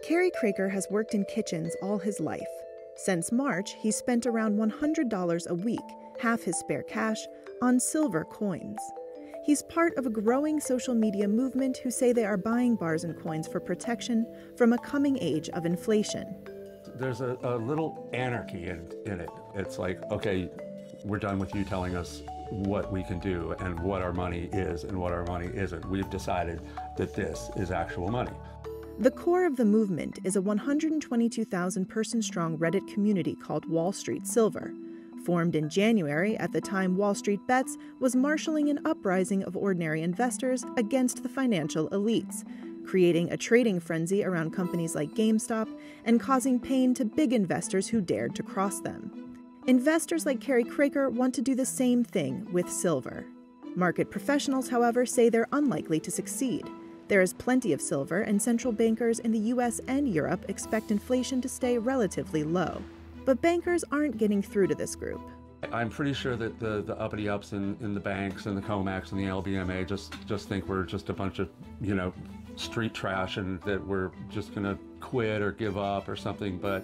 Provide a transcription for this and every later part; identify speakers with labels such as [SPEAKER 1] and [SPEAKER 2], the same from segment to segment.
[SPEAKER 1] Kerry Craker has worked in kitchens all his life. Since March, he's spent around $100 a week, half his spare cash, on silver coins. He's part of a growing social media movement who say they are buying bars and coins for protection from a coming age of inflation.
[SPEAKER 2] There's a little anarchy in it. It's like, okay, we're done with you telling us what we can do and what our money is and what our money isn't. We've decided that this is actual money.
[SPEAKER 1] The core of the movement is a 122,000-person-strong Reddit community called Wall Street Silver. Formed in January, at the time WallStreetBets was marshalling an uprising of ordinary investors against the financial elites, creating a trading frenzy around companies like GameStop and causing pain to big investors who dared to cross them. Investors like Kerry Craker want to do the same thing with silver. Market professionals, however, say they're unlikely to succeed. There is plenty of silver, and central bankers in the US and Europe expect inflation to stay relatively low. But bankers aren't getting through to this group.
[SPEAKER 2] I'm pretty sure that the uppity-ups in the banks and the COMEX and the LBMA just think we're just a bunch of, street trash and that we're just going to quit or give up or something, but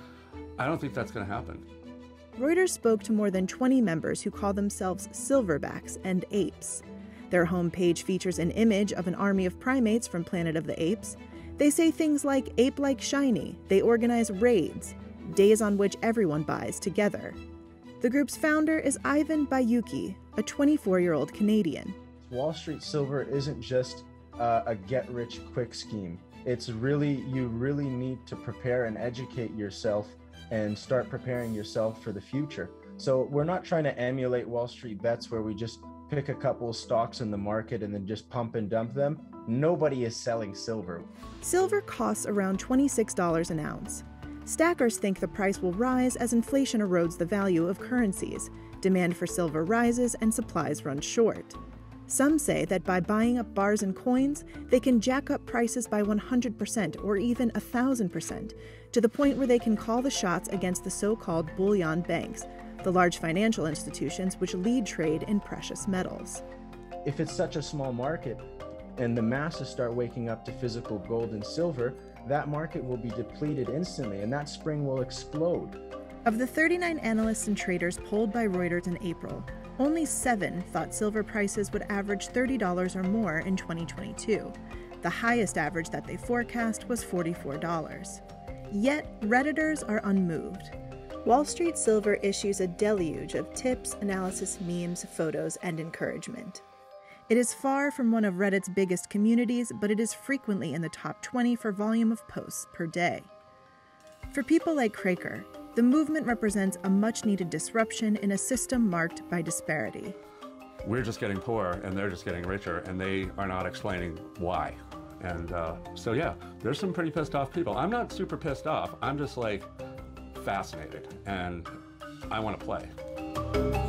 [SPEAKER 2] I don't think that's going to happen.
[SPEAKER 1] Reuters spoke to more than 20 members who call themselves silverbacks and apes. Their homepage features an image of an army of primates from Planet of the Apes. They say things like ape-like shiny. They organize raids, days on which everyone buys together. The group's founder is Ivan Bayuki, a 24-year-old Canadian.
[SPEAKER 3] Wall Street Silver isn't just a get-rich-quick scheme. It's really, you really need to prepare and educate yourself and start preparing yourself for the future. So we're not trying to emulate WallStreetBets where we just pick a couple of stocks in the market and then just pump and dump them. Nobody is selling silver.
[SPEAKER 1] Silver costs around $26 an ounce. Stackers think the price will rise as inflation erodes the value of currencies. Demand for silver rises and supplies run short. Some say that by buying up bars and coins, they can jack up prices by 100% or even 1,000%, to the point where they can call the shots against the so-called bullion banks, the large financial institutions which lead trade in precious metals.
[SPEAKER 3] If it's such a small market and the masses start waking up to physical gold and silver, that market will be depleted instantly and that spring will explode.
[SPEAKER 1] Of the 39 analysts and traders polled by Reuters in April, only 7 thought silver prices would average $30 or more in 2022. The highest average that they forecast was $44. Yet, Redditors are unmoved. Wall Street Silver issues a deluge of tips, analysis, memes, photos, and encouragement. It is far from one of Reddit's biggest communities, but it is frequently in the top 20 for volume of posts per day. For people like Craker, the movement represents a much-needed disruption in a system marked by disparity.
[SPEAKER 2] We're just getting poorer and they're just getting richer and they are not explaining why. And so yeah, there's some pretty pissed off people. I'm not super pissed off. I'm just like fascinated and I want to play.